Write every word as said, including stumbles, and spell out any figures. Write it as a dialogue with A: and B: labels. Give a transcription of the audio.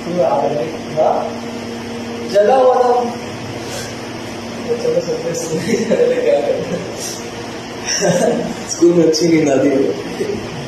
A: जला हुआ था। चलो सब स्कूल में अच्छी नींद आती है।